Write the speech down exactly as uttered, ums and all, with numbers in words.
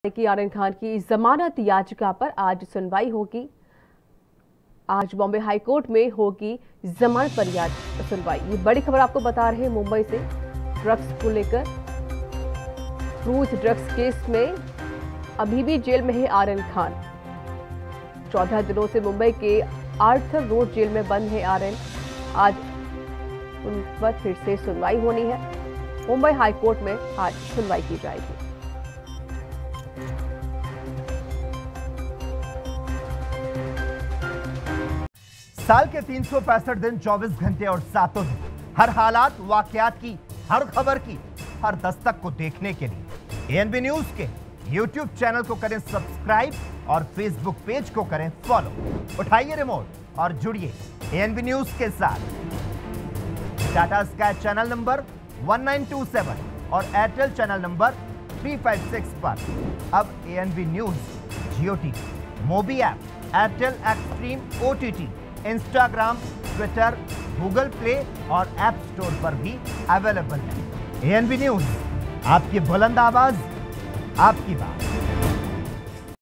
कि आर्यन खान की जमानत याचिका पर आज सुनवाई होगी। आज बॉम्बे हाई कोर्ट में होगी जमानत पर सुनवाई। ये बड़ी खबर आपको बता रहे हैं मुंबई से। ड्रग्स को लेकर क्रूज ड्रग्स केस में अभी भी जेल में है आर्यन खान। चौदह दिनों से मुंबई के आर्थर रोड जेल में बंद है आर्यन। आज उन पर फिर से सुनवाई होनी है। मुंबई हाई कोर्ट में आज सुनवाई की जाएगी। साल के तीन सौ पैंसठ दिन, चौबीस घंटे और सातों दिन, हर हालात वाकयात की, हर खबर की, हर दस्तक को देखने के लिए एएनबी न्यूज के यूट्यूब चैनल को करें सब्सक्राइब और फेसबुक पेज को करें फॉलो। उठाइए रिमोट और जुड़िए एएनबी न्यूज के साथ। टाटा स्काई चैनल नंबर एक नौ दो सात और एयरटेल चैनल नंबर तीन सौ छप्पन पर अब ANB news Jio TV, Mobi app, Airtel Xtream OTT, Instagram, Twitter, Google Play और ऐप स्टोर पर भी अवेलेबल है। एएनबी न्यूज, आपकी बुलंद आवाज, आपकी बात।